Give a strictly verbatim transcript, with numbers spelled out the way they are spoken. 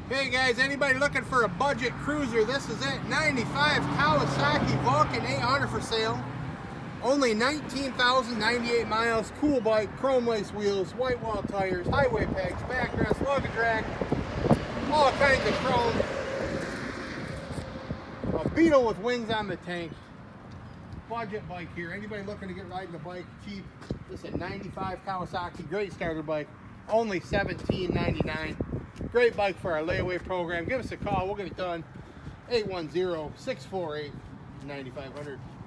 Hey guys, anybody looking for a budget cruiser? This is it. ninety-five Kawasaki Vulcan eight hundred for sale. Only nineteen thousand ninety-eight miles. Cool bike, chrome lace wheels, white wall tires, highway pegs, backrest, luggage rack, all kinds of chrome. A Beetle with wings on the tank. Budget bike here. Anybody looking to get riding a bike cheap? This is a ninety-five Kawasaki, great starter bike. Only seventeen ninety-nine. Great bike for our layaway program. Give us a call. We'll get it done. eight one zero, six four eight, nine five zero zero.